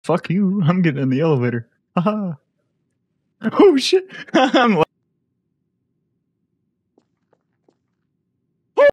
Fuck you. I'm getting in the elevator. Haha. Oh shit. I'm